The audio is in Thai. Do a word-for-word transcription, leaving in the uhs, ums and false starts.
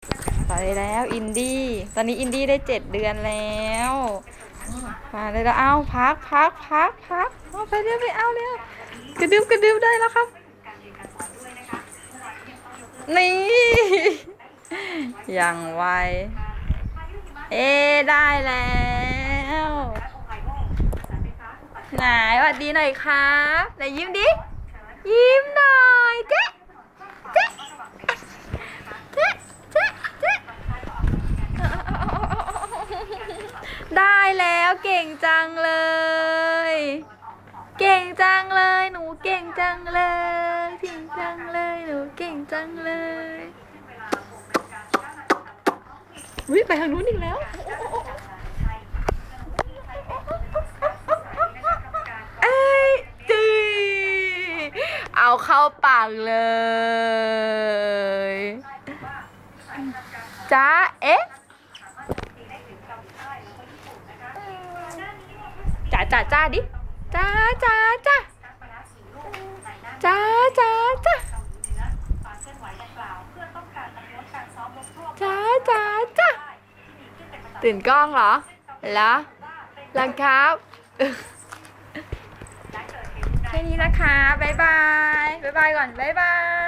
ไปแล้วอินดี้ตอนนี้อินดี้ได้เจ็ดเดือนแล้วมาเลยแล้วเอาพักพักพักพักเอาไปเร็วไปเอาเร็วกระดึบกระดึบได้แล้วครับนี่อย่างไวเอได้แล้วไหนสวัสดีหน่อยครับไหนยิ้มดิยิ้มหน่อยเจ๊เจ๊เจ๊เจ๊เจ๊ได้แล้วเก่งจังเลยเก่งจังเลยหนูเก่งจังเลยเก่งจังเลยหนูเก่งจังเลยวิ่งไปทางนู้นอีกแล้วเอ้ยจีเอาเข้าปากเลยจ้าเอ๊ะจ้าจ้าจ้าดิจ้าจ้าจ้าจ้าจ้าจ้าจ้าจ้าจ้าตื่นกล้องเหรอแล้วลังครับแค่นี้นะคะบ๊ายบายบ๊ายบายก่อนบ๊ายบาย